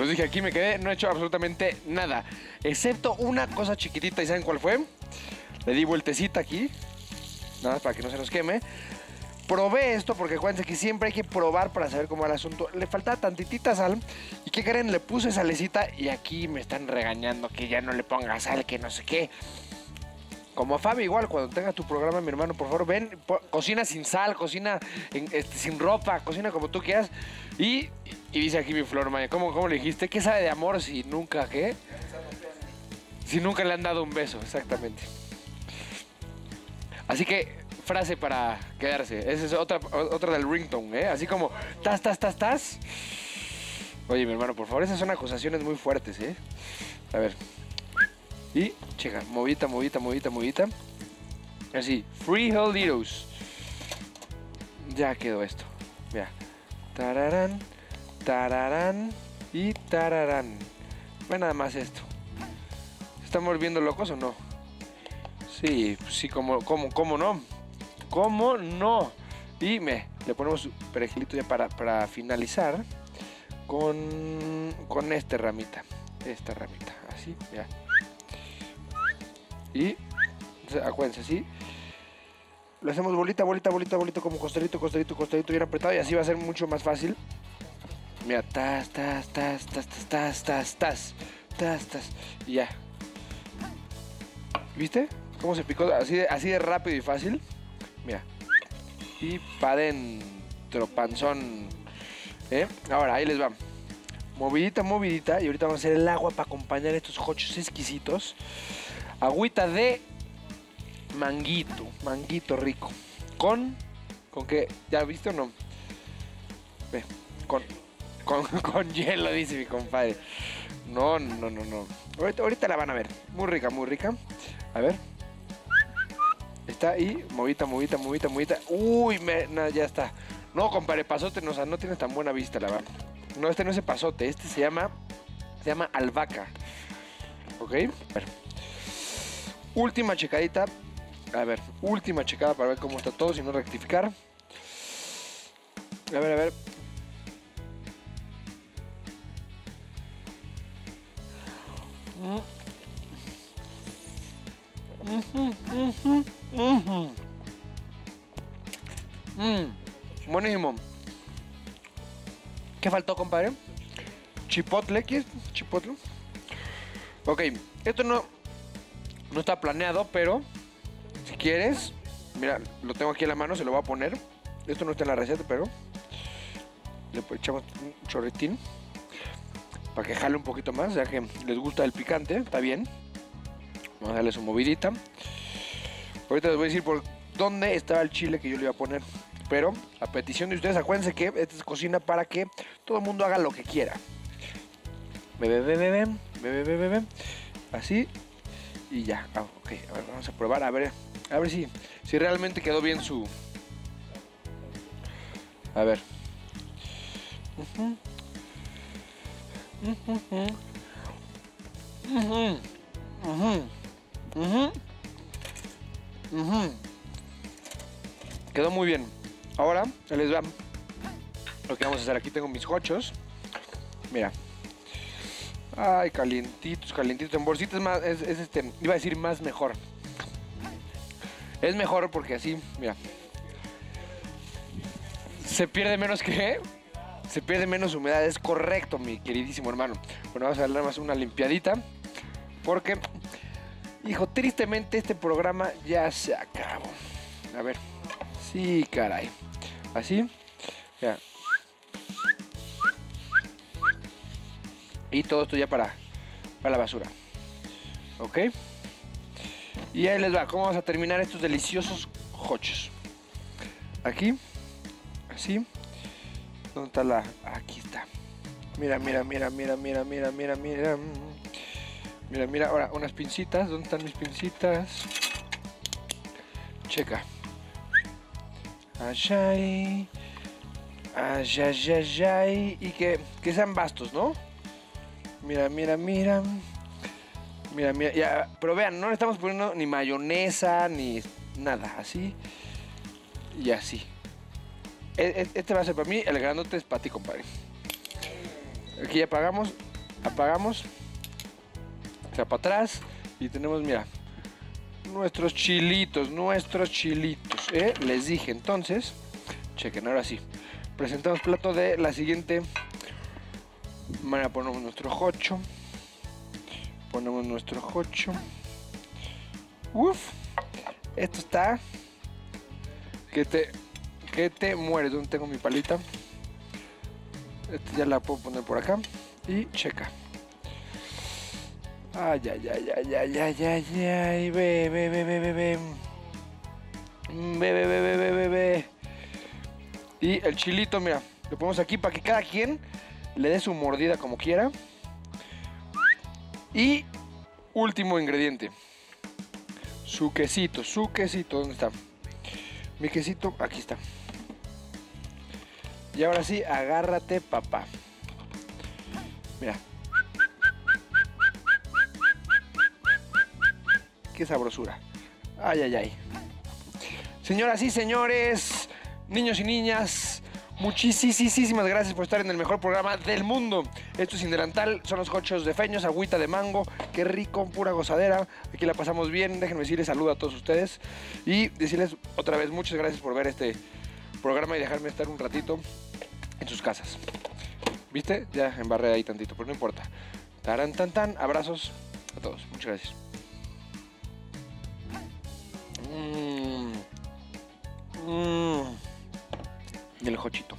los dije, aquí me quedé, no he hecho absolutamente nada. Excepto una cosa chiquitita, ¿y saben cuál fue? Le di vueltecita aquí, nada más para que no se nos queme. Probé esto porque acuérdense que siempre hay que probar para saber cómo va el asunto. Le faltaba tantitita sal. ¿Y qué creen? Le puse salecita y aquí me están regañando que ya no le ponga sal, que no sé qué. Como a Fabi igual, cuando tenga tu programa, mi hermano, por favor, ven, cocina sin sal, cocina sin ropa, cocina como tú quieras. Y dice aquí mi Flor Maya, ¿cómo le dijiste? ¿Qué sabe de amor si nunca, qué? Si nunca le han dado un beso, exactamente. Así que, frase para quedarse. Esa es otra del ringtone, ¿eh? Así como, tas. Oye, mi hermano, por favor, esas son acusaciones muy fuertes, ¿eh? A ver. Y, checa, movita. Así, Free Helditos. Ya quedó esto. Mira. Tararán, tararán y tararán. Ve nada más esto. ¿Se están volviendo locos o no? Sí, ¿cómo no? ¿Cómo no? Y le ponemos su perejilito ya para finalizar con esta ramita. Así, ya. Y acuérdense, así. Lo hacemos bolita, como costalito, bien apretado. Y así va a ser mucho más fácil. Mira, tas. Y ya. ¿Viste? ¿Cómo se picó? Así de rápido y fácil. Mira. Y para adentro, panzón. Ahora, ahí les va. Movidita. Y ahorita vamos a hacer el agua para acompañar estos hochos exquisitos. Agüita de manguito rico. ¿Con qué? ¿Ya viste o no? Ve, con hielo, dice mi compadre. No. Ahorita la van a ver. Muy rica. A ver. Está ahí. Movita. Uy, ya está. No, compadre, pasote, no tienes tan buena vista, la verdad. No, este no es el pasote. Este se llama albahaca. ¿Ok? A ver. Última checadita. A ver, última checada para ver cómo está todo, si no rectificar. A ver. Buenísimo. ¿Qué faltó, compadre? Chipotle, ¿quieres? Chipotle. Ok, esto no está planeado, pero si quieres, mira, lo tengo aquí en la mano, se lo voy a poner. Esto no está en la receta, pero le echamos un chorretín para que jale un poquito más, ya que les gusta el picante, está bien. Vamos a darle su movidita. Ahorita les voy a decir por dónde estaba el chile que yo le iba a poner. Pero a petición de ustedes, acuérdense que esta es cocina para que todo el mundo haga lo que quiera. Bebe. Así. Y ya. Ok, a ver, vamos a probar. A ver si realmente quedó bien su... A ver. Quedó muy bien. Ahora les va lo que vamos a hacer. Aquí tengo mis hochos. Mira. Ay, calientitos. En bolsitas más, iba a decir más mejor. Es mejor porque así, mira. Se pierde menos humedad. Es correcto, mi queridísimo hermano. Bueno, vamos a darle más una limpiadita. Porque, hijo, tristemente este programa ya se acabó. A ver. Sí, caray. Así. Ya. Y todo esto ya para la basura. ¿Ok? Y ahí les va. ¿Cómo vamos a terminar estos deliciosos hochos? Aquí. Así. ¿Dónde está la...? Aquí está. Mira. Mira. Ahora, unas pincitas. ¿Dónde están mis pincitas? Checa. Ayay. Y que sean bastos, ¿no? Mira. Ya, pero vean, no le estamos poniendo ni mayonesa ni nada, así y así. Este va a ser para mí, el grandote es para ti, compadre. Aquí ya apagamos apagamos, o sea, para atrás, y tenemos, mira, nuestros chilitos, Les dije, entonces, chequen, ahora sí, presentamos plato de la siguiente manera. Ponemos nuestro jocho, Uf, esto está que te mueres. ¿Dónde tengo mi palita? Esta ya la puedo poner por acá y checa. Ay, ve. Ve. Y el chilito, mira, lo ponemos aquí para que cada quien le dé su mordida como quiera. Y último ingrediente, su quesito. ¿Dónde está? Mi quesito, aquí está. Y ahora sí, agárrate, papá. Mira. Qué sabrosura. Ay. Señoras y señores, niños y niñas, muchísimas gracias por estar en el mejor programa del mundo. Esto es Sin Delantal, son los jochos de feños, agüita de mango. Qué rico, pura gozadera. Aquí la pasamos bien. Déjenme decirles saludo a todos ustedes. Y decirles otra vez muchas gracias por ver este programa y dejarme estar un ratito en sus casas. ¿Viste? Ya embarré ahí tantito, pero no importa. Taran, tan. Abrazos a todos. Muchas gracias. Y el jochito.